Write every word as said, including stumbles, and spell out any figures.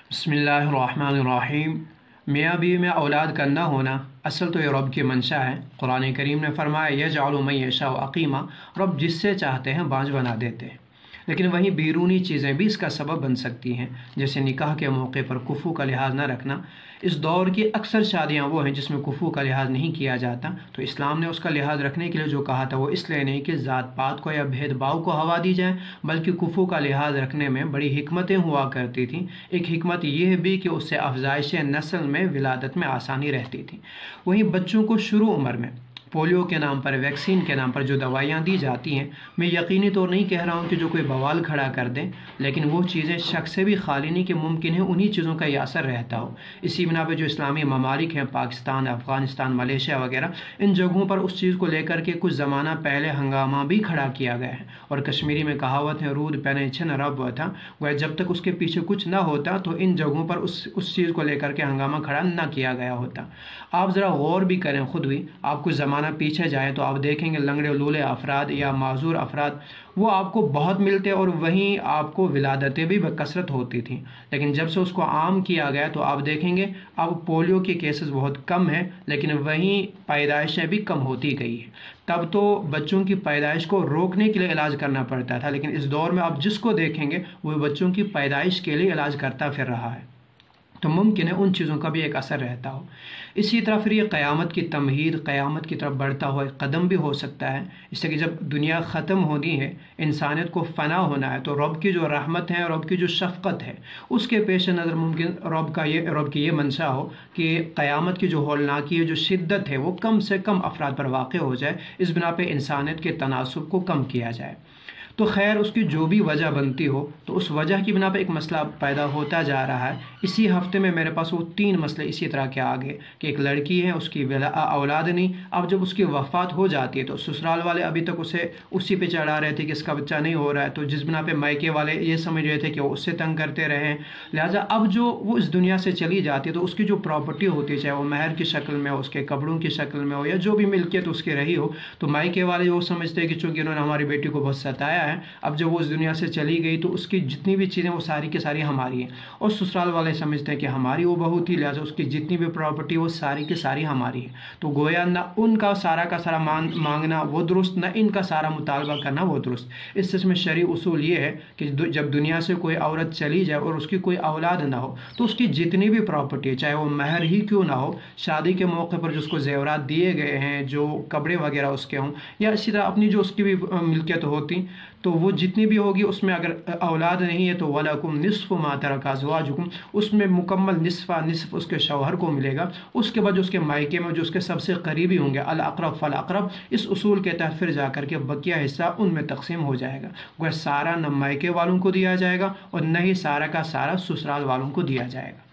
بسم اللہ الرحمن الرحیم۔ میاں بیوی میں اولاد کا نہ ہونا اصل تو یہ رب کی منشا ہے۔ قرآن کریم نے فرمایا یجعل من یشاء عقیما، رب جس سے چاہتے ہیں بانجھ بنا دیتے ہیں، لیکن وہیں بیرونی چیزیں بھی اس کا سبب بن سکتی ہیں، جیسے نکاح کے موقع پر کفو کا لحاظ نہ رکھنا۔ اس دور کی اکثر شادیاں وہ ہیں جس میں کفو کا لحاظ نہیں کیا جاتا، تو اسلام نے اس کا لحاظ رکھنے کے لیے جو کہا تھا وہ اس لیے نہیں کہ ذات پات کو یا بھید بھاؤ کو ہوا دی جائے، بلکہ کفو کا لحاظ رکھنے میں بڑی حکمتیں ہوا کرتی تھیں۔ ایک حکمت یہ بھی کہ اس سے افزائش نسل میں ولادت میں آسانی رہتی تھی۔ وہیں بچوں کو شروع عمر میں پولیو کے نام پر، ویکسین کے نام پر جو دوائیاں دی جاتی ہیں، میں یقینی طور نہیں کہہ رہا ہوں کہ جو کوئی بوال کھڑا کر دیں، لیکن وہ چیزیں شک سے بھی خالی نہیں کہ ممکن ہے انہی چیزوں کا یہ اثر رہتا ہو۔ اسی بنا پہ جو اسلامی ممالک ہیں، پاکستان، افغانستان، ملیشیا وغیرہ، ان جگہوں پر اس چیز کو لے کر کے کچھ زمانہ پہلے ہنگامہ بھی کھڑا کیا گیا ہے، اور کشمیری میں کہاوت ہے رود پہنے چھن رب تھا، وہ جب تک اس کے پیچھے کچھ نہ ہوتا تو ان جگہوں پر اس اس چیز کو لے کر کے ہنگامہ کھڑا نہ کیا گیا ہوتا۔ آپ ذرا غور بھی کریں خود بھی، آپ کچھ زمانہ پیچھے جائیں تو آپ دیکھیں گے لنگڑے لولے افراد یا معذور افراد وہ آپ کو بہت ملتے، اور وہیں آپ کو ولادتیں بھی بکثرت ہوتی تھیں، لیکن جب سے اس کو عام کیا گیا تو آپ دیکھیں گے اب پولیو کے کیسز بہت کم ہیں، لیکن وہیں پیدائشیں بھی کم ہوتی گئی ہیں۔ تب تو بچوں کی پیدائش کو روکنے کے لیے علاج کرنا پڑتا تھا، لیکن اس دور میں آپ جس کو دیکھیں گے وہ بچوں کی پیدائش کے لیے علاج کرتا پھر رہا ہے، تو ممکن ہے ان چیزوں کا بھی ایک اثر رہتا ہو۔ اسی طرح پھر یہ قیامت کی تمہید، قیامت کی طرف بڑھتا ہوا ایک قدم بھی ہو سکتا ہے، اس سے کہ جب دنیا ختم ہونی ہے، انسانیت کو فنا ہونا ہے، تو رب کی جو رحمت ہے، رب کی جو شفقت ہے، اس کے پیش نظر ممکن رب کا یہ رب کی یہ منشا ہو کہ قیامت کی جو ہولناکی ہے، جو شدت ہے، وہ کم سے کم افراد پر واقع ہو جائے، اس بنا پہ انسانیت کے تناسب کو کم کیا جائے۔ تو خیر اس کی جو بھی وجہ بنتی ہو، تو اس وجہ کی بنا پہ ایک مسئلہ پیدا ہوتا جا رہا ہے۔ اسی ہفتے میں میرے پاس وہ تین مسئلے اسی طرح کے آگے کہ ایک لڑکی ہے، اس کی اولاد نہیں، اب جب اس کی وفات ہو جاتی ہے تو سسرال والے ابھی تک اسے اسی پہ چڑھا رہے تھے کہ اس کا بچہ نہیں ہو رہا ہے، تو جس بنا پہ مائکے والے یہ سمجھ رہے تھے کہ وہ اس سے تنگ کرتے رہے، لہٰذا اب جو وہ اس دنیا سے چلی جاتی ہے تو اس کی جو پراپرٹی ہوتی ہے، چاہے وہ مہر کی شکل میں ہو، اس کے کپڑوں کی شکل میں ہو، یا جو بھی ملکیت اس کی رہی ہو، تو مائکے والے وہ سمجھتے ہیں کہ چونکہ انہوں نے ہماری بیٹی کو بہت ستایا ہے، اب جب وہ اس دنیا سے چلی گئی تو اس کی جتنی بھی چیزیں وہ ساری کی ساری ہماری ہیں، اور سسرال والے سمجھتے ہیں کہ ہماری وہ بہو تھی، لہٰذا اس کی جتنی بھی پراپرٹی وہ ساری کی ساری ہماری ہے، تو گویا نہ ان کا سارا کا سارا مانگنا وہ درست، نہ ان کا سارا مطالبہ کرنا وہ درست۔ اس سلسلے میں شرعی اصول یہ ہے کہ جب دنیا سے کوئی عورت چلی جائے اور اس کی کوئی اولاد نہ ہو تو اس کی جتنی بھی پراپرٹی ہے، چاہے وہ مہر ہی کیوں نہ ہو، شادی کے موقع پر جو اس کو زیورات دیے گئے ہیں، جو کپڑے وغیرہ اس کے ہوں، یا اسی طرح اپنی جو اس کی بھی ملکیت ہوتی، تو وہ جتنی بھی ہوگی اس میں اگر اولاد نہیں ہے تو وَلَكُمْ نِصْفُ مَا تَرَكَ أَزْوَاجُكُمْ، اس میں مکمل نصفہ نصف اس کے شوہر کو ملے گا۔ اس کے بعد جو اس کے مائکے میں جو اس کے سب سے قریبی ہوں گے، الاقرب فالاقرب، اس اصول کے تحت پھر جا کر کے بقیہ حصہ ان میں تقسیم ہو جائے گا، وہ سارا نہ مائکے والوں کو دیا جائے گا اور نہ ہی سارا کا سارا سسرال والوں کو دیا جائے گا۔